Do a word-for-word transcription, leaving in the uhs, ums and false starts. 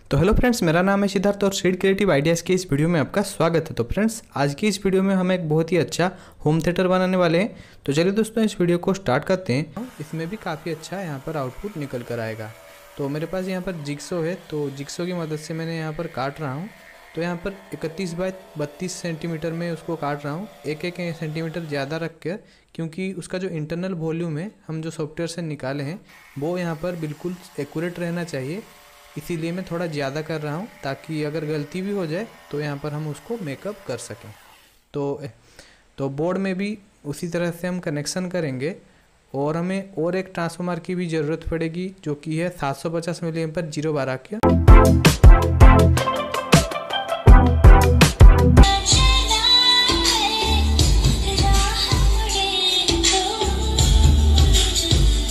तो hello friends, मेरा नाम है सिद्धार्थ और सीड क्रिएटिव आइडियाज़ की इस वीडियो में आपका स्वागत है। तो फ्रेंड्स, आज की इस वीडियो में हम एक बहुत ही अच्छा होम थिएटर बनाने वाले हैं। तो चलिए दोस्तों, इस वीडियो को स्टार्ट करते हैं। इसमें भी काफ़ी अच्छा यहाँ पर आउटपुट निकल कर आएगा। तो मेरे पास यहाँ पर जिक्सो है, तो जिक्सो की मदद से मैंने यहाँ पर काट रहा हूँ। तो यहाँ पर इकतीस बाय बत्तीस सेंटीमीटर में उसको काट रहा हूँ, एक एक सेंटीमीटर ज़्यादा रख कर, क्योंकि उसका जो इंटरनल वॉल्यूम है हम जो सॉफ्टवेयर से निकाले हैं वो यहाँ पर बिल्कुल एक्यूरेट रहना चाहिए। इसीलिए मैं थोड़ा ज़्यादा कर रहा हूँ, ताकि अगर गलती भी हो जाए तो यहाँ पर हम उसको मेकअप कर सकें। तो तो बोर्ड में भी उसी तरह से हम कनेक्शन करेंगे, और हमें और एक ट्रांसफार्मर की भी ज़रूरत पड़ेगी, जो कि है सात सौ पचास मिली एम्पीयर जीरो बारह की।